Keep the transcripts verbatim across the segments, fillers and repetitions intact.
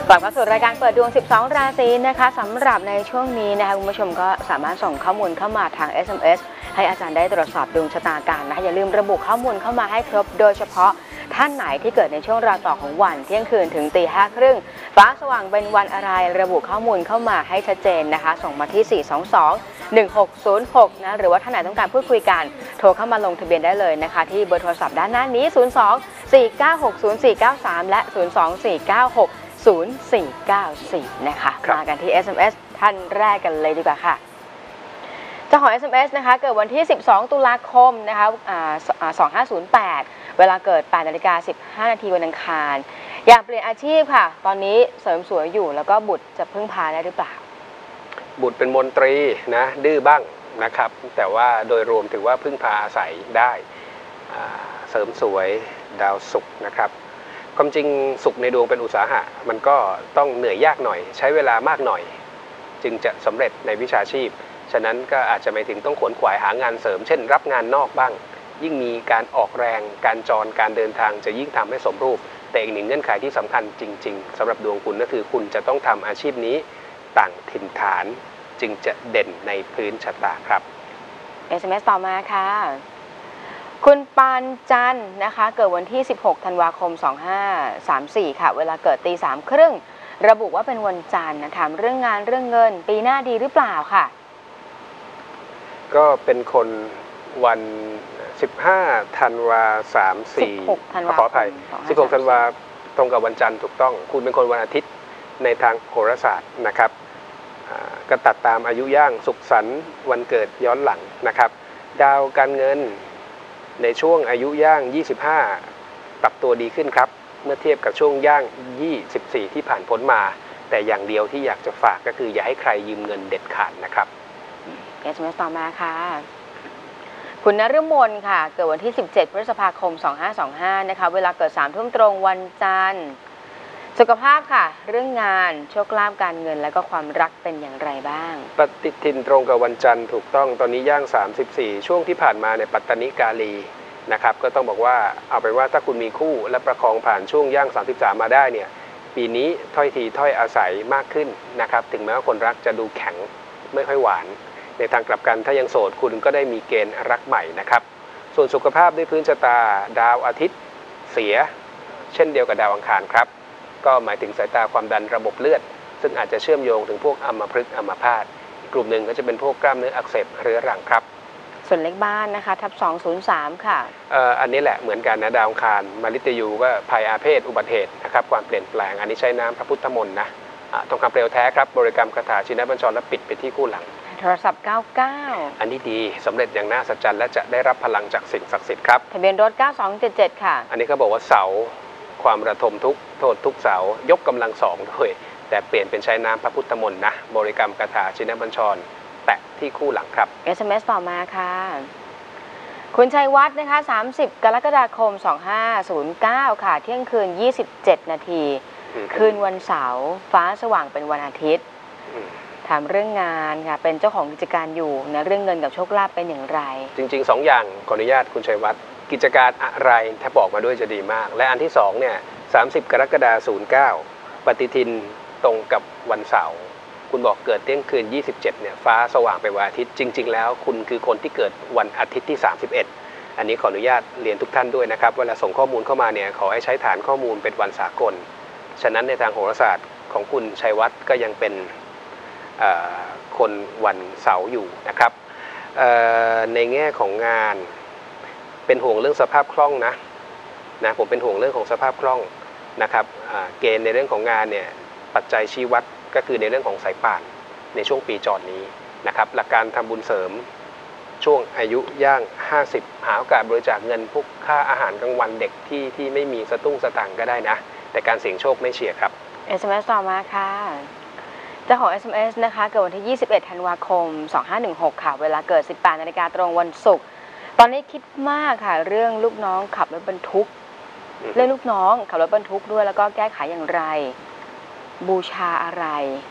กลับเข้าสู่รายการเปิดดวงสิบสองราศีนะคะสำหรับในช่วงนี้นะคะคุณผู้ชมก็สามารถส่งข้อมูลเข้ามาทาง เอส เอ็ม เอส ให้อาจารย์ได้ตรวจสอบดวงชะตากันนะคะอย่าลืมระบุข้อมูลเข้ามาให้ครบโดยเฉพาะท่านไหนที่เกิดในช่วงรอยต่อของวันเที่ยงคืนถึงตีห้าครึ่งฟ้าสว่างเป็นวันอะไรระบุข้อมูลเข้ามาให้ชัดเจนนะคะส่งมาที่สี่ สอง สอง หนึ่ง หก ศูนย์ หกนะหรือว่าท่านไหนต้องการพูดคุยกันโทรเข้ามาลงทะเบียนได้เลยนะคะที่เบอร์โทรศัพท์ด้านหน้านี้ศูนย์ สอง สี่ เก้า หก ศูนย์ สี่ เก้า สามและศูนย์ สอง สี่ เก้า หก ศูนย์ สี่ เก้า สี่นะคะมากันที่ เอส เอ็ม เอส ท่านแรกกันเลยดีกว่าค่ะเจ้าของ เอส เอ็ม เอส นะคะเกิดวันที่สิบสองตุลาคมนะคะสองห้าศูนย์แปดเวลาเกิดแปดนาฬิกาสิบห้านาทีวันอังคารอยากเปลี่ยนอาชีพค่ะตอนนี้เสริมสวยอยู่แล้วก็บุตรจะพึ่งพาได้หรือเปล่าบุตรเป็นมนตรีนะดื้อบ้างนะครับแต่ว่าโดยรวมถือว่าพึ่งพาอาศัยได้เสริมสวยดาวศุกร์นะครับความจริงศุกร์ในดวงเป็นอุตสาหะมันก็ต้องเหนื่อยยากหน่อยใช้เวลามากหน่อยจึงจะสำเร็จในวิชาชีพฉะนั้นก็อาจจะหมายถึงต้องขวนขวายหางานเสริมเช่นรับงานนอกบ้างยิ่งมีการออกแรงการจรการเดินทางจะยิ่งทำให้สมรูปแต่อีกหนึ่งเงื่อนไขที่สำคัญจริงๆสำหรับดวงคุณก็คือคุณจะต้องทำอาชีพนี้ต่างถิ่นฐานจึงจะเด่นในพื้นชะตาครับเอส เอ็ม เอส ต่อมาค่ะคุณปานจันนะคะเกิดวันที่สิบหกธันวาคมสองห้าสามสี่ค่ะเวลาเกิดตีสามครึ่งระบุว่าเป็นวันจันทร์นะถามเรื่องงานเรื่องเงินปีหน้าดีหรือเปล่าค่ะก็เป็นคนวันสิบห้าธันวาสามสี่ขออภัยสิบหกธันวาตรงกับวันจันทร์ถูกต้องคุณเป็นคนวันอาทิตย์ในทางโหราศาสตร์นะครับก็ตัดตามอายุย่างสุขสันต์วันเกิดย้อนหลังนะครับดาวการเงินในช่วงอายุย่างยี่สิบห้าปรับตัวดีขึ้นครับเมื่อเทียบกับช่วงย่างยี่สิบสี่ที่ผ่านพ้นมาแต่อย่างเดียวที่อยากจะฝากก็คืออย่าให้ใครยืมเงินเด็ดขาดนะครับเอส เอ็ม เอส ต่อมาค่ะคุณนฤมลค่ะเกิดวันที่สิบเจ็ดพฤษภาคมสองห้าสองห้านะคะเวลาเกิดสามทุ่มตรงวันจันทร์สุขภาพค่ะเรื่องงานโชคลาภการเงินและก็ความรักเป็นอย่างไรบ้างปฏิทินตรงกับวันจันทร์ถูกต้องตอนนี้ย่างสามสิบสี่ช่วงที่ผ่านมาในปัตตนิกาลีนะครับก็ต้องบอกว่าเอาไปว่าถ้าคุณมีคู่และประคองผ่านช่วงย่างสามสิบสามมาได้เนี่ยปีนี้ถ้อยทีถ้อยอาศัยมากขึ้นนะครับถึงแม้ว่าคนรักจะดูแข็งไม่ค่อยหวานในทางกลับกันถ้ายังโสดคุณก็ได้มีเกณฑ์รักใหม่นะครับส่วนสุขภาพด้วยพื้นชะตาดาวอาทิตย์เสียเช่นเดียวกับดาวอังคารครับก็หมายถึงสายตาความดันระบบเลือดซึ่งอาจจะเชื่อมโยงถึงพวกอัมพฤกษ์อัมพาตอีกกลุ่มหนึ่งก็จะเป็นพวกกล้ามเนื้ออักเสบเรื้อรังครับส่วนเลขบ้านนะคะทับสองศูนย์สามค่ะเอ่ออันนี้แหละเหมือนกันนะดาวอังคารมฤตยูก็ภัยอาเพศอุบัติเหตุนะครับความเปลี่ยนแปลงอันนี้ใช้น้ำพระพุทธมนต์นะทองคำเปลวแท้ครับบริกรรมคาถาชินบัญชรและปิดไปที่คู่หลังโทรศัพท์เก้าเก้าอันนี้ดีสำเร็จอย่างน่าสัจจรรย์และจะได้รับพลังจากสิ่งศักดิ์สิทธิ์ครับทะเบียนรถเก้าสองเจ็ดเจ็ดค่ะอันนี้เขาบอกว่าเสาความระทมทุกโทษทุกเสายกกำลังสองด้วยแต่เปลี่ยนเป็นใช้น้ำพระพุทธมนต์นะบริกรรมคาถาชินบัญชรแตะที่คู่หลังครับเอส เอ็ม เอส ต่อมาค่ะคุณชัยวัฒน์นะคะสามสิบกรกฎาคมสองห้าศูนย์เก้าค่ะเที่ยงคืนยี่สิบเจ็ดนาทีคืนวันเสาร์ฟ้าสว่างเป็นวันอาทิตย์ถามเรื่องงานค่ะเป็นเจ้าของกิจการอยู่นะเรื่องเงินกับโชคลาภเป็นอย่างไรจริงๆสองอย่างขออนุญาตคุณชัยวัฒน์กิจการอะไรถ้าบอกมาด้วยจะดีมากและอันที่สองเนี่ยสามสิบกรกฎาคมศูนย์เก้าปฏิทินตรงกับวันเสาร์คุณบอกเกิดเที่ยงคืนยี่สิบเจ็ดเนี่ยฟ้าสว่างเป็นวันอาทิตย์จริงๆแล้วคุณคือคนที่เกิดวันอาทิตย์ที่สามสิบเอ็ดอันนี้ขออนุญาตเรียนทุกท่านด้วยนะครับเวลาส่งข้อมูลเข้ามาเนี่ยขอให้ใช้ฐานข้อมูลเป็นวันสากลฉะนั้นในทางโหราศาสตร์ของคุณชัยวัฒน์ก็ยังเป็นคนวันเสาร์อยู่นะครับในแง่ของงานเป็นห่วงเรื่องสภาพคล่องนะนะผมเป็นห่วงเรื่องของสภาพคล่องนะครับเกณฑ์ในเรื่องของงานเนี่ยปัจจัยชี้วัดก็คือในเรื่องของสายป่านในช่วงปีจรนี้นะครับหลักการทำบุญเสริมช่วงอายุย่างห้าสิบหาโอกาสบริจาคเงินพวกค่าอาหารกลางวันเด็กที่ที่ไม่มีสตุ้งสตังค์ก็ได้นะแต่การเสี่ยงโชคไม่เฉียดครับเอส เอ็ม เอส ต่อมาค่ะเจ้าของ เอส เอ็ม เอส นะคะเกิดวันที่ยี่สิบเอ็ดธันวาคมสองห้าหนึ่งหกค่ะเวลาเกิดสิบแปดนาฬิกาตรงวันศุกร์ตอนนี้คิดมากค่ะเรื่องลูกน้องขับรถบรรทุกเรื่องลูกน้องขับรถบรรทุกด้วยแล้วก็แก้ไขอย่างไรบูชาอะไร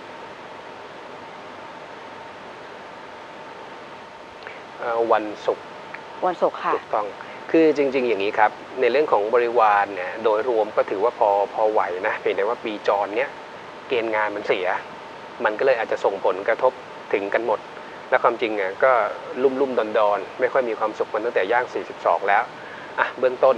วันศุกร์วันศุกร์ค่ะถูกต้องคือจริงๆอย่างนี้ครับในเรื่องของบริวารเนี่ยโดยรวมก็ถือว่าพอพอไหวนะเพียงแต่ว่าปีจรเนี้ยเกณฑ์งานมันเสียมันก็เลยอาจจะส่งผลกระทบถึงกันหมดและความจริงอ่ะก็ลุ่มลุ่มดอนดอนไม่ค่อยมีความสุขมันตั้งแต่ย่างสี่สิบสองแล้วอ่ะเบื้องต้น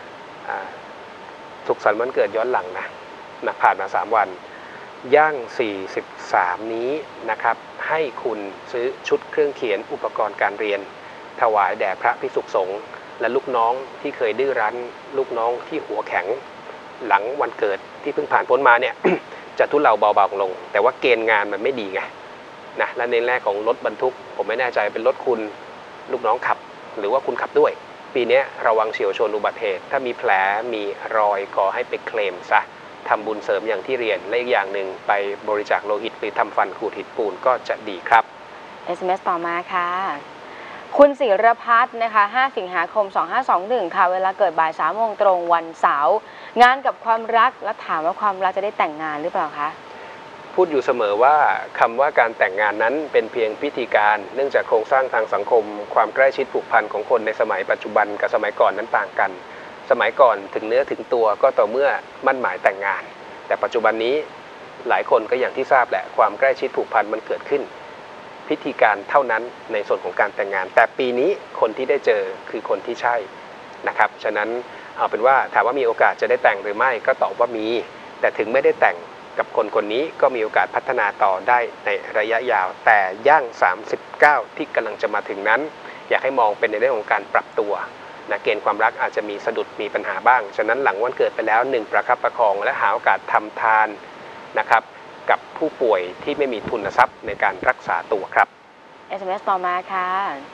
สุขสันต์วันเกิดย้อนหลังนะนะผ่านมาสามวันย่างสี่สิบสามนี้นะครับให้คุณซื้อชุดเครื่องเขียนอุปกรณ์การเรียนถวายแด่พระภิกษุสงฆ์และลูกน้องที่เคยดื้อรั้นลูกน้องที่หัวแข็งหลังวันเกิดที่เพิ่งผ่านพ้นมาเนี่ย จะทุเลาเบาๆลงแต่ว่าเกณฑ์งานมันไม่ดีไงนะและในแรกของรถบรรทุกผมไม่แน่ใจเป็นรถคุณลูกน้องขับหรือว่าคุณขับด้วยปีนี้ระวังเฉียวชนอุบัติเหตุถ้ามีแผลมีรอยขอให้ไปเคลมซะทำบุญเสริมอย่างที่เรียนและอีกอย่างหนึ่งไปบริจาคโลหิตหรือทำฟันขูดหินปูนก็จะดีครับเอส เอ็ม เอส ต่อมาค่ะคุณศิรพัฒน์นะคะห้าสิงหาคมสองห้าสองหนึ่งค่ะเวลาเกิดบ่ายสามโมงตรงวันเสาร์งานกับความรักแล้วถามว่าความรักจะได้แต่งงานหรือเปล่าคะพูดอยู่เสมอว่าคำว่าการแต่งงานนั้นเป็นเพียงพิธีการเนื่องจากโครงสร้างทางสังคมความใกล้ชิดผูกพันของคนในสมัยปัจจุบันกับสมัยก่อนนั้นต่างกันสมัยก่อนถึงเนื้อถึงตัวก็ต่อเมื่อมั่นหมายแต่งงานแต่ปัจจุบันนี้หลายคนก็อย่างที่ทราบแหละความใกล้ชิดผูกพันมันเกิดขึ้นพิธีการเท่านั้นในส่วนของการแต่งงานแต่ปีนี้คนที่ได้เจอคือคนที่ใช่นะครับฉะนั้นเอาเป็นว่าถามว่ามีโอกาสจะได้แต่งหรือไม่ก็ตอบว่ามีแต่ถึงไม่ได้แต่งกับคนคนนี้ก็มีโอกาสพัฒนาต่อได้ในระยะยาวแต่ย่างสามสิบเก้าที่กำลังจะมาถึงนั้นอยากให้มองเป็นในเรื่องของการปรับตัวนะเกณฑ์ความรักอาจจะมีสะดุดมีปัญหาบ้างฉะนั้นหลังวันเกิดไปแล้วหนึ่งประคับประคองและหาโอกาสทำทานนะครับกับผู้ป่วยที่ไม่มีทุนทรัพย์ในการรักษาตัวครับเอส เอ็ม เอส ต่อมาค่ะ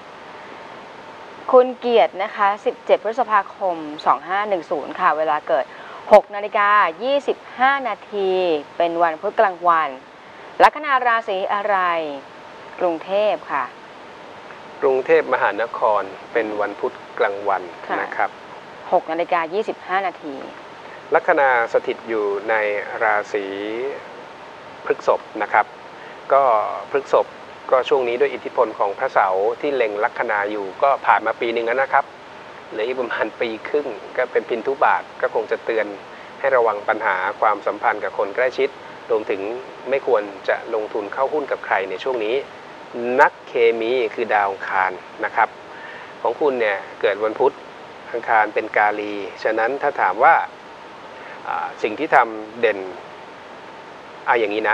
คุณเกียรตินะคะสิบเจ็ดพฤษภาคมสองห้าหนึ่งศูนย์ค่ะเวลาเกิดหกนาฬิกายี่สิบห้านาทีเป็นวันพุธกลางวันลัคนาราศีอะไรกรุงเทพค่ะกรุงเทพมหานครเป็นวันพุธกลางวันนะครับหกนาฬิกายี่สิบห้านาทีลัคนาสถิตอยู่ในราศีพฤษภนะครับก็พฤษภก็ช่วงนี้ด้วยอิทธิพลของพระเสาร์ที่เล็งลัคนาอยู่ก็ผ่านมาปีหนึ่งแล้วนะครับเหลืออีกประมาณปีครึ่งก็เป็นพินทุบาทก็คงจะเตือนให้ระวังปัญหาความสัมพันธ์กับคนใกล้ชิดรวมถึงไม่ควรจะลงทุนเข้าหุ้นกับใครในช่วงนี้นักเคมีคือดาวอังคารนะครับของคุณเนี่ยเกิดวันพุธอังคารเป็นกาลีฉะนั้นถ้าถามว่าสิ่งที่ทำเด่นเอาอย่างนี้นะ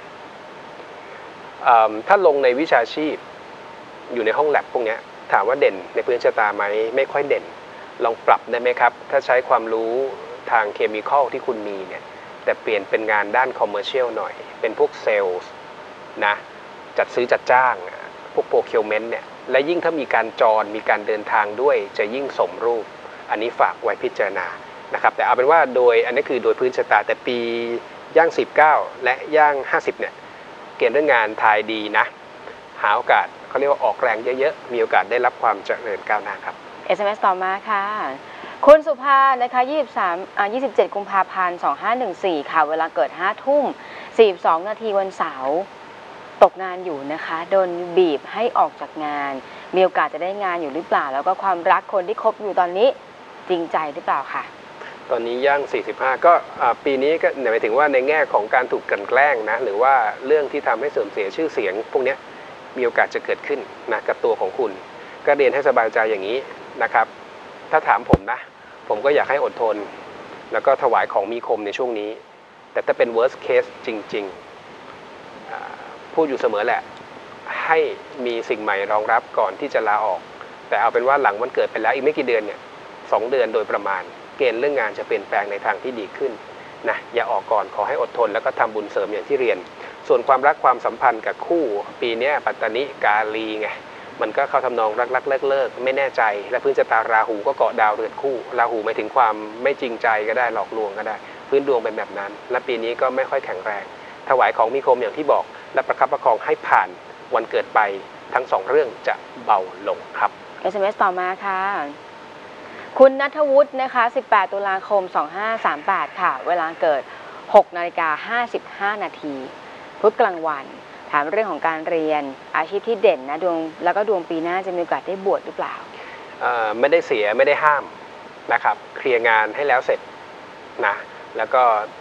ถ้าลงในวิชาชีพอยู่ในห้องแลบพวกนี้ถามว่าเด่นในพื้นชะตาไหมไม่ค่อยเด่นลองปรับได้ไหมครับถ้าใช้ความรู้ทางเคมีคอลที่คุณมีเนี่ยแต่เปลี่ยนเป็นงานด้านคอมเมอร์เชียลหน่อยเป็นพวกเซลล์นะจัดซื้อจัดจ้างพวกโปรคิวเมนต์เนี่ยและยิ่งถ้ามีการจรมีการเดินทางด้วยจะยิ่งสมรูปอันนี้ฝากไว้พิจารณานะครับแต่เอาเป็นว่าโดยอันนี้คือโดยพื้นชะตาแต่ปีย่างสิบเก้าและย่างห้าสิบเนี่ยเกณฑ์เรื่องงานทายดีนะหาโอกาสเขาเรียกว่าออกแรงเยอะๆมีโอกาสได้รับความเจริญก้าวหน้าครับเอส เอ็ม เอส ต่อมาค่ะคุณสุภานะคะยี่สิบสามอ่ายี่สิบเจ็ดกุมภาพันธ์สองห้าหนึ่งสี่ค่ะเวลาเกิดห้าทุ่มสี่สิบสองนาทีวันเสาร์ตกงานอยู่นะคะโดนบีบให้ออกจากงานมีโอกาสจะได้งานอยู่หรือเปล่าแล้วก็ความรักคนที่คบอยู่ตอนนี้จริงใจหรือเปล่าค่ะตอนนี้ย่างสี่สิบห้าก็ปีนี้ก็หมายถึงว่าในแง่ของการถูกกลั่นแกล้งนะหรือว่าเรื่องที่ทำให้เสื่อมเสียชื่อเสียงพวกนี้มีโอกาสจะเกิดขึ้นนะกับตัวของคุณก็เรียนให้สบายใจอย่างนี้นะครับถ้าถามผมนะผมก็อยากให้อดทนแล้วก็ถวายของมีคมในช่วงนี้แต่ถ้าเป็น worst case จริงๆพูดอยู่เสมอแหละให้มีสิ่งใหม่รองรับก่อนที่จะลาออกแต่เอาเป็นว่าหลังวันเกิดไปแล้วอีกไม่กี่เดือนเนี่ยสองเดือนโดยประมาณเกณฑ์เรื่องงานจะเปลี่ยนแปลงในทางที่ดีขึ้นนะอย่าออกก่อนขอให้อดทนแล้วก็ทำบุญเสริมอย่างที่เรียนส่วนความรักความสัมพันธ์กับคู่ปีนี้ปัตตานิกาลีไงมันก็เข้าทำนองรักรักเลิกเลิกไม่แน่ใจและพื้นชะตาราหูก็เกาะดาวเรือนคู่ราหูหมายถึงความไม่จริงใจก็ได้หลอกลวงก็ได้พื้นดวงเป็นแบบนั้นและปีนี้ก็ไม่ค่อยแข็งแรงถวายของมีคมอย่างที่บอกและประคับประคองให้ผ่านวันเกิดไปทั้งสองเรื่องจะเบาลงครับเอส เอ็ม เอส ต่อมาค่ะคุณณัฐวุฒินะคะสิบแปดตุลาคมสองห้าสามแปดค่ะเวลาเกิดหกนาฬิกาห้าสิบห้านาทีพุธกลางวันถามเรื่องของการเรียนอาชีพที่เด่นนะดวงแล้วก็ดวงปีหน้าจะมีโอกาสได้บวชหรือเปล่าไม่ได้เสียไม่ได้ห้ามนะครับเคลียร์งานให้แล้วเสร็จนะแล้วก็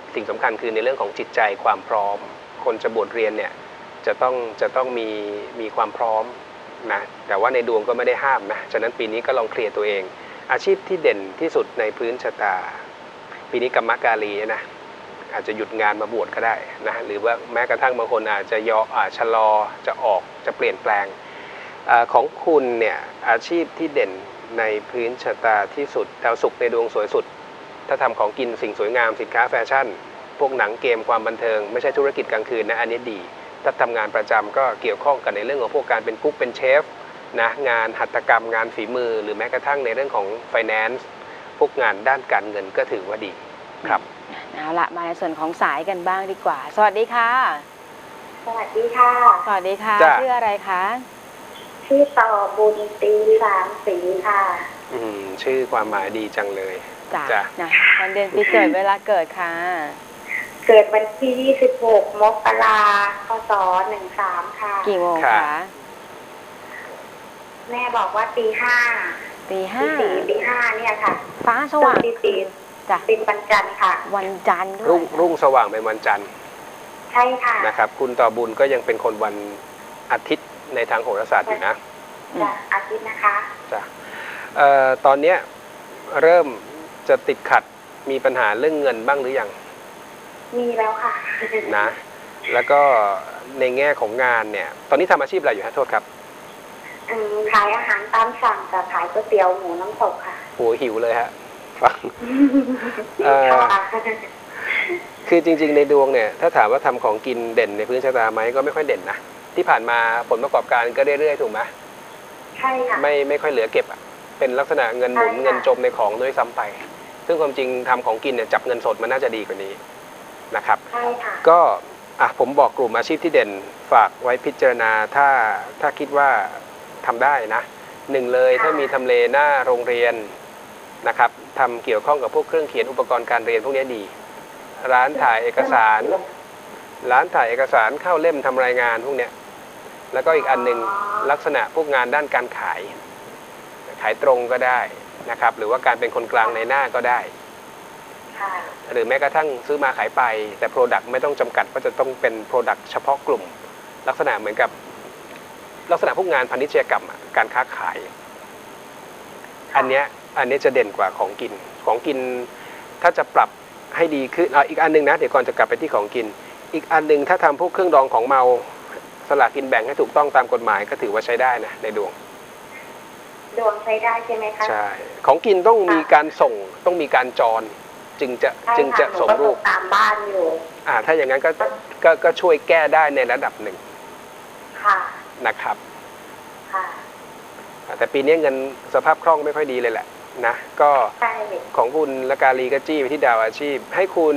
สิ่งสำคัญคือในเรื่องของจิตใจความพร้อมคนจะบวชเรียนเนี่ยจะต้องจะต้องมีมีความพร้อมนะแต่ว่าในดวงก็ไม่ได้ห้ามนะฉะนั้นปีนี้ก็ลองเคลียร์ตัวเอง อาชีพที่เด่นที่สุดในพื้นชะตาปีนี้กรรมกาลีนะอาจจะหยุดงานมาบวชก็ได้นะหรือว่าแม้กระทั่งบางคนอาจจะย่ออาจชะลอจะออกจะเปลี่ยนแปลงอของคุณเนี่ยอาชีพที่เด่นในพื้นชะตาที่สุดดาวศุกร์ในดวงสวยสุดถ้าทำของกินสิ่งสวยงามสินค้าแฟชั่นพวกหนังเกมความบันเทิงไม่ใช่ธุรกิจกลางคืนนะอันนี้ดีถ้าทำงานประจำก็เกี่ยวข้องกันในเรื่องของพวกการเป็นกุ๊กเป็นเชฟนะงานหัตถกรรมงานฝีมือหรือแม้กระทั่งในเรื่องของ Finance พวกงานด้านการเงินก็ถือว่าดีครับเอาละมาในส่วนของสายกันบ้างดีกว่าสวัสดีค่ะสวัสดีค่ะสวัสดีค่ะชื่ออะไรคะชื่อต่อบุญตีสามสีค่ะอืมชื่อความหมายดีจังเลยจ้ะนะวันเดือนปีเกิดเวลาเกิดค่ะเกิดวันที่ยี่สิบหกมกราคมศหนึ่งสามค่ะกี่โมงคะแม่บอกว่าตีห้าตีห้าตีห้าเนี่ยค่ะฟ้าสว่างตีตีจ้ะเป็นวันจันทร์ค่ะวันจันทร์ด้วยรุ่งรุ่งสว่างเป็นวันจันทร์ใช่ค่ะนะครับคุณต่อบุญก็ยังเป็นคนวันอาทิตย์ในทางโหราศาสตร์อยู่นะจ้ะอาทิตย์นะคะจ้ะเอ่อตอนเนี้ยเริ่มจะติดขัดมีปัญหาเรื่องเงินบ้างหรือยังมีแล้วค่ะนะแล้วก็ในแง่ของงานเนี่ยตอนนี้ทำอาชีพอะไรอยู่ฮะโทษครับขายอาหารตามสั่งกับขายก๋วยเตี๋ยวหมูน้ำตกค่ะโหหิวเลยฮะฟังคือจริงๆในดวงเนี่ยถ้าถามว่าทำของกินเด่นในพื้นชะตาไหมก็ไม่ค่อยเด่นนะที่ผ่านมาผลประกอบการก็เรื่อยๆถูกไหมใช่ค่ะไม่ไม่ค่อยเหลือเก็บอ่ะเป็นลักษณะเงินหมุนเงินจมในของด้วยซ้ำไปซึ่งความจริงทำของกินเนี่ยจับเงินสดมันน่าจะดีกว่านี้นะครับใช่ค่ะก็อ่ะผมบอกกลุ่มอาชีพที่เด่นฝากไว้พิจารณาถ้าถ้าคิดว่าทำได้นะหนึ่งเลยถ้ามีทำเลหน้าโรงเรียนนะครับทำเกี่ยวข้องกับพวกเครื่องเขียนอุปกรณ์การเรียนพวกนี้ดีร้านถ่ายเอกสารร้านถ่ายเอกสารเข้าเล่มทำรายงานพวกเนี้ยแล้วก็อีกอันหนึ่งลักษณะพวกงานด้านการขายขายตรงก็ได้นะครับหรือว่าการเป็นคนกลางในหน้าก็ได้หรือแม้กระทั่งซื้อมาขายไปแต่ Product ไม่ต้องจำกัดว่าจะต้องเป็น Product เฉพาะกลุ่มลักษณะเหมือนกับลักษณะพวกงานพาณิชยกรรมการค้าขายอันเนี้ยอันนี้จะเด่นกว่าของกินของกินถ้าจะปรับให้ดีขึ้นอ่ะอีกอันนึงนะเดี๋ยวก่อนจะกลับไปที่ของกินอีกอันนึงถ้าทำพวกเครื่องดองของเมาสลากกินแบ่งให้ถูกต้องตามกฎหมายก็ถือว่าใช้ได้นะในดวงดวงใช้ได้ใช่ไหมคะใช่ของกินต้องมีการส่งต้องมีการจรจึงจะจึงจะสมรูปตามบ้านอยู่อ่าถ้าอย่างนั้นก็ก็ก็ช่วยแก้ได้ในระดับหนึ่งค่ะนะครับค่ะแต่ปีนี้เงินสภาพคล่องไม่ค่อยดีเลยแหละนะก็ของคุณและกาลีก็จี้ไปที่ดาวอาชีพให้คุณ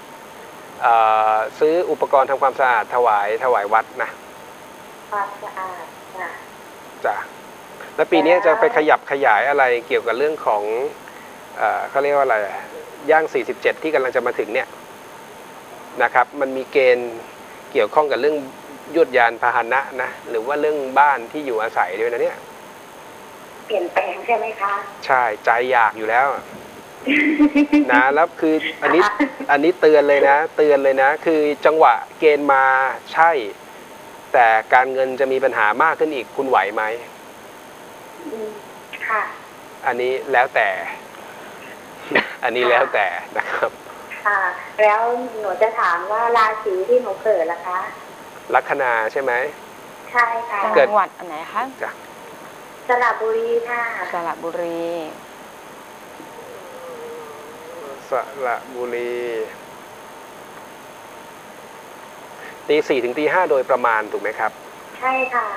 ซื้ออุปกรณ์ทำความสะอาดถวายถวายวัดนะความสะอาดจ้ะจ้ะแล้วปีนี้จะไปขยับขยายอะไรเกี่ยวกับเรื่องของเขาเรียกว่าอะไรย่างสี่สิบเจ็ดที่กำลังจะมาถึงเนี่ยนะครับมันมีเกณฑ์เกี่ยวข้องกับเรื่องยวดยานพาหนะนะหรือว่าเรื่องบ้านที่อยู่อาศัยด้วยนะเนี่ยเปลี่ยนแปลงใช่ไหมคะใช่ใจอยากอยู่แล้วนะแล้วคืออันนี้อันนี้เตือนเลยนะเตือนเลยนะคือจังหวะเกณฑ์มาใช่แต่การเงินจะมีปัญหามากขึ้นอีกคุณไหวไหมค่ะอันนี้แล้วแต่อันนี้แล้วแต่นะครับค่ะแล้วหนูจะถามว่าราศีที่หนูเกิดล่ะคะลัคนาใช่ไหมใช่ค่ะจังหวัดอันไหนคะจ้ะสระบุรีค่ะสระบุรีสระบุรีตีสี่ถึงตีห้าโดยประมาณถูกไหมครับใช่ค่ะ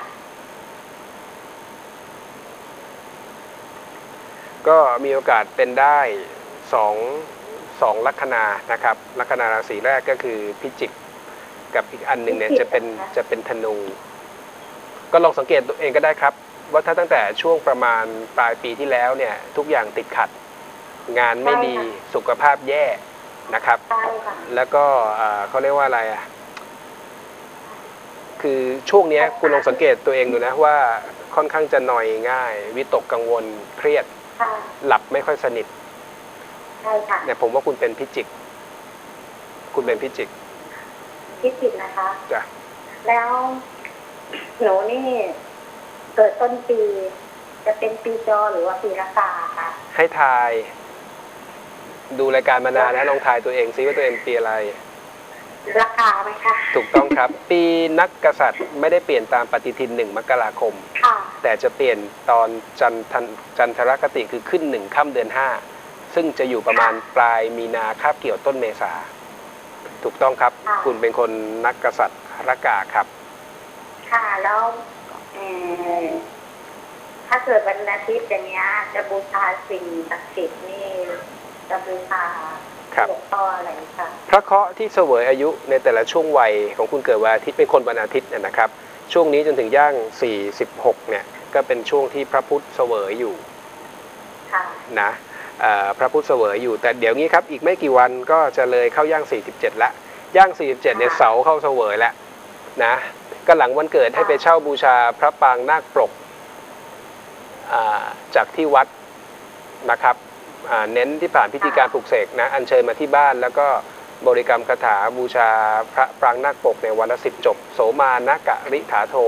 ก็มีโอกาสเป็นได้สองสองลัคนานะครับลัคนาราศีแรกก็คือพิจิกกับอีกอันหนึ่งเนี่ยจะเป็นจะเป็นธนูก็ลองสังเกตตัวเองก็ได้ครับว่าถ้าตั้งแต่ช่วงประมาณปลายปีที่แล้วเนี่ยทุกอย่างติดขัดงานไม่ดีสุขภาพแย่นะครับแล้วก็เขาเรียกว่าอะไรอ่ะคือช่วงนี้คุณลองสังเกตตัวเองดูนะว่าค่อนข้างจะหน่อยง่ายวิตกกังวลเครียดหลับไม่ค่อยสนิทเนี่ยผมว่าคุณเป็นพิจิกคุณเป็นพิจิกพิจิกนะคะจ้ะแล้วหนูนี่เกิดต้นปี จะเป็นปีจอหรือว่าปีละกาค่ะให้ทาย ดูรายการมานานแล้วลองทายตัวเองซิว่าตัวเองปีอะไรละกาไหมคะถูกต้องครับ ปีนักกษัตริย์ไม่ได้เปลี่ยนตามปฏิทินหนึ่งมกราคมค่ะแต่จะเปลี่ยนตอนจันทันจันทรคติคือขึ้นหนึ่งค่ำเดือนห้าซึ่งจะอยู่ประมาณปลายมีนาคาบเกี่ยวต้นเมษาถูกต้องครับ คุณเป็นคนนักกษัตริย์รกาครับค่ะแล้วเอ่อถ้าเกิดวันอาทิตย์อย่างเงี้ยจะบูชาสิ่งศักดิ์สิทธิ์นี่จะบูชาครับหลวงพ่ออะไรคะพระเคราะห์ที่เสวยอายุในแต่ละช่วงวัยของคุณเกิดวันอาทิตย์เป็นคนวันอาทิตย์เนยนะครับ ช่วงนี้จนถึงย่างสี่สิบหกเนี่ยก็เป็นช่วงที่พระพุทธเสวยอยู่ค่ะนะเอ่อพระพุทธเสวยอยู่แต่เดี๋ยวนี้ครับอีกไม่กี่วันก็จะเลยเข้าย่างสี่สิบเจ็ดละย่างสี่สิบเจ็ดเนี่ยเสาเข้าเสวยแล้วนะก็หลังวันเกิดให้ไปเช่าบูชาพระปางนาคปกอ่าจากที่วัดนะครับอ่าเน้นที่ผ่านพิธีการปลุกเสกนะอัญเชิญมาที่บ้านแล้วก็บริกรรมคาถาบูชาพระปรางนาคปกในวันละสิบจบโสมานกะริถาโท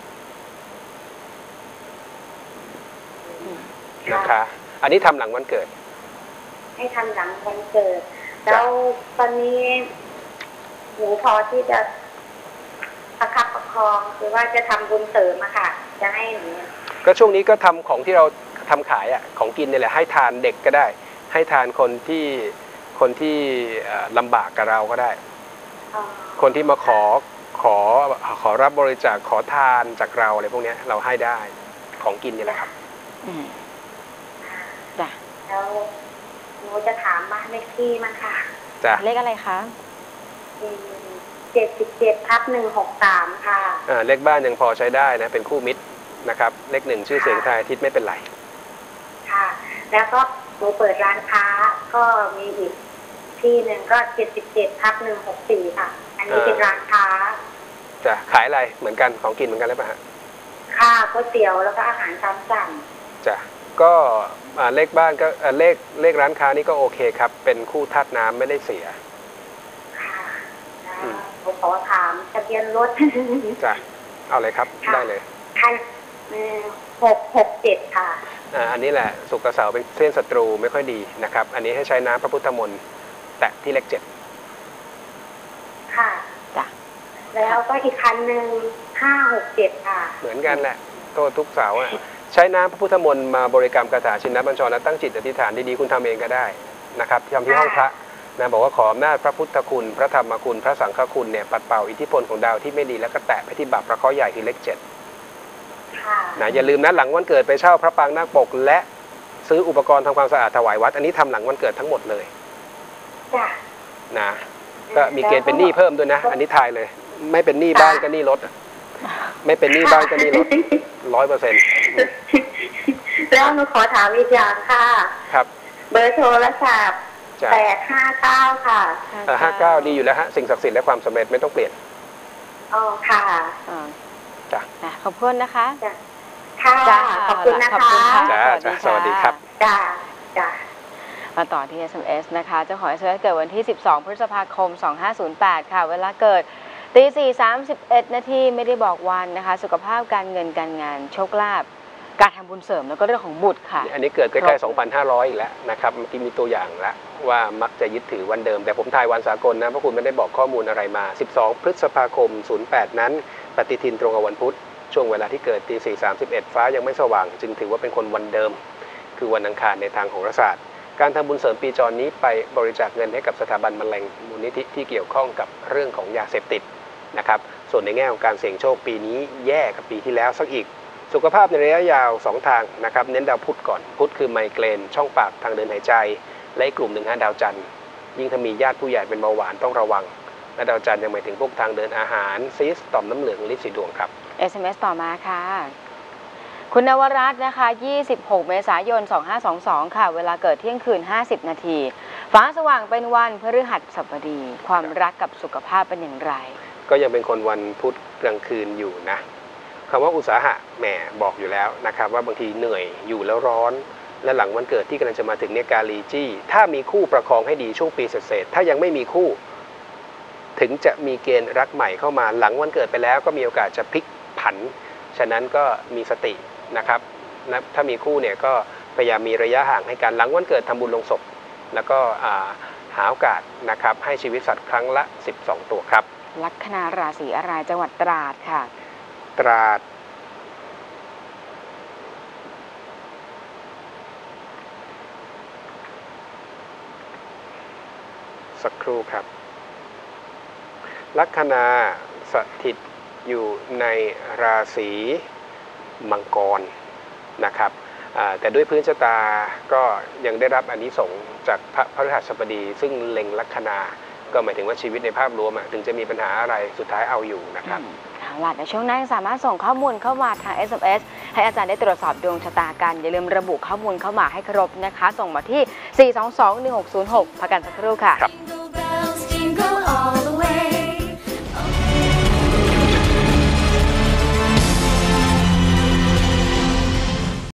นะคะอันนี้ทำหลังวันเกิดให้ทำหลังวันเกิด แล้วตอนนี้หนูพอที่จะประคับประคองคือว่าจะทำบุญเสริมอะค่ะ จะให้หนูก็ช่วงนี้ก็ทำของที่เราทำขายอ่ะของกินนี่แหละให้ทานเด็กก็ได้ ให้ทานคนที่คนที่เอ่อลำบากกับเราก็ได้อ๋อคนที่มาขอขอขอรับบริจาคขอทานจากเราอะไรพวกเนี้ยเราให้ได้ของกินนี่แหละครับอืมจ้ะแล้วหนูจะถามบ้านเลขที่มั้งค่ะจ้ะเลขอะไรคะเจ็ดสิบเจ็ดทับหนึ่งหกสามค่ะอ่าเลขบ้านยังพอใช้ได้นะเป็นคู่มิตรนะครับเลขหนึ่งชื่อเสียงทายอาทิตย์ไม่เป็นไรค่ะ แล้วก็หนูเปิดร้านค้าก็มีอีกที่หนึ่งก็เจ็ดสิบเจ็ดทับหนึ่งหกสี่ค่ะ อันนี้เป็นร้านค้าจะขายอะไรเหมือนกันของกินเหมือนกันหรือเปล่าฮะค่ะก๋วยเตี๋ยวแล้วก็อาหารตามสั่งจ้ะก็อ่าเลขบ้านก็อ่าเลขเลขร้านค้านี่ก็โอเคครับเป็นคู่ธาตุน้ำไม่ได้เสียค่ะแล้วผมขอถามทะเบียนรถจ้ะเอาเลยครับค่ะได้เลยคันหกหกเจ็ดค่ะอ่าอันนี้แหละสุกกระเสาเป็นเส้นศัตรูไม่ค่อยดีนะครับ อันนี้ให้ใช้น้ำพระพุทธมนต์แตะที่เลขเจ็ดค่ะจ้ะแล้วก็อีกคันหนึ่งห้าหกเจ็ดค่ะเหมือนกันแหละโทษทุกเสาอ่ะใช้น้ำพระพุทธมนต์มาบริกรรมคาถาชินบัญชรและตั้งจิตอธิษฐานดีๆคุณทำเองก็ได้นะครับทำที่ห้องพระนะบอกว่าขออำนาจพระพุทธคุณพระธรรมคุณพระสังฆคุณเนี่ยปัดเป่าอิทธิพลของดาวที่ไม่ดีแล้วก็แตะไปที่บาปพระเคราะห์ใหญ่คือเลขเจ็ดค่ะนะอย่าลืมนะหลังวันเกิดไปเช่าพระปางนาคปก และซื้ออุปกรณ์ทำความสะอาดถวายวัดอันนี้ทำหลังวันเกิดทั้งหมดเลยจ้ะนะก็มีเกณฑ์เป็นหนี้เพิ่มด้วยนะ อันนี้ทายเลย ไม่เป็นหนี้บ้านก็หนี้รถอะไม่เป็นหนี้บ้านก็หนี้รถร้อยเปอร์เซ็นต์แล้วหนูขอถามอีกอย่างค่ะครับเบอร์โทรศัพท์จ้ะแปดห้าเก้าค่ะห้าเก้าดีอยู่แล้วฮะสิ่งศักดิ์สิทธิ์และความสำเร็จไม่ต้องเปลี่ยนอ๋อค่ะอ่าจ้ะอ่ะขอบคุณนะคะจ้ะค่ะจ้ะขอบคุณนะขอบคะคุณค่ะจ้ะจ้ะสวัสดีครับจ้ะจ้ะมาต่อที่ เอส เอ็ม เอส นะคะเจ้าของ เอส เอ็ม เอส เกิดวันที่ สิบสอง พฤษภาคม สองห้าศูนย์แปด ค่ะ เวลาเกิดตีสี่สามสิบเอ็ดนาทีไม่ได้บอกวันนะคะ สุขภาพการเงินการงานโชคลาภการทำบุญเสริมแล้วก็เรื่องของบุตรค่ะอันนี้เกิดใกล้ๆ สองพันห้าร้อย อีกแล้วนะครับเมื่อกี้มีตัวอย่างแล้วว่ามักจะยึดถือวันเดิม แต่ผมทายวันสากลนะเพราะคุณไม่ได้บอกข้อมูลอะไรมา สิบสอง พฤษภาคม ศูนย์แปด นั้นปฏิทินตรงกับวันพุธช่วงเวลาที่เกิดตีสี่สามสิบเอ็ดฟ้ายังไม่สว่าง จึงถือว่าเป็นคนวันเดิม คือวันอังคารในทางโหราศาสตร์การทำบุญเสริมปีจรนี้ไปบริจาคเงินให้กับสถาบันมะเร็งมูลนิธิที่เกี่ยวข้องกับเรื่องของยาเสพติดนะครับส่วนในแง่ของการเสี่ยงโชคปีนี้แย่กับปีที่แล้วสักอีกสุขภาพในระยะยาวสองทางนะครับเน้นดาวพุธก่อนพุธคือไมเกรนช่องปากทางเดินหายใจและอีกกลุ่มหนึ่งฮะดาวจันทร์ยิ่งถ้ามีญาติผู้ใหญ่เป็นเบาหวานต้องระวังและดาวจันทร์ยังหมายถึงพวกทางเดินอาหารซีสต่อมน้ำเหลืองลิ้นสีดวงครับเอส เอ็ม เอส ต่อมาค่ะ คุณนวรัตน์นะคะ ยี่สิบหก เมษายน สองห้าสองสอง ค่ะ เวลาเกิดเที่ยงคืน ห้าสิบ นาที ฟ้าสว่างเป็นวันพฤหัสบดี ความรักกับสุขภาพเป็นอย่างไรก็ยังเป็นคนวันพุธกลางคืนอยู่นะคำว่าอุตสาหะแหมบอกอยู่แล้วนะครับว่าบางทีเหนื่อยอยู่แล้วร้อนและหลังวันเกิดที่กำลังจะมาถึงเนี่ยกาลีจี้ถ้ามีคู่ประคองให้ดีช่วงปีเศษๆถ้ายังไม่มีคู่ถึงจะมีเกณฑ์รักใหม่เข้ามาหลังวันเกิดไปแล้วก็มีโอกาสจะพลิกผันฉะนั้นก็มีสตินะครับนะถ้ามีคู่เนี่ยก็พยายามมีระยะห่างให้กันหลังวันเกิดทำบุญลงศพแล้วก็หาโอกาสนะครับให้ชีวิตสัตว์ครั้งละสิบสองตัวครับลัคนาราศีอะไรจังหวัดตราดค่ะตราดสักครู่ครับลัคนาสถิตอยู่ในราศีมังกรนะครับแต่ด้วยพื้นชะตาก็ยังได้รับอานิสงส์จากพระพฤหัสบดีซึ่งเล็งลัคนาก็หมายถึงว่าชีวิตในภาพรวมถึงจะมีปัญหาอะไรสุดท้ายเอาอยู่นะครับเอาล่ะในช่วงนั้นสามารถส่งข้อมูลเข้ามาทาง เอส เอ็ม เอส ให้อาจารย์ได้ตรวจสอบดวงชะตากันอย่าลืมระบุข้อมูลเข้ามาให้ครบนะคะส่งมาที่ สี่ สอง สอง หนึ่ง หก ศูนย์ หก พักกันสักครู่ค่ะ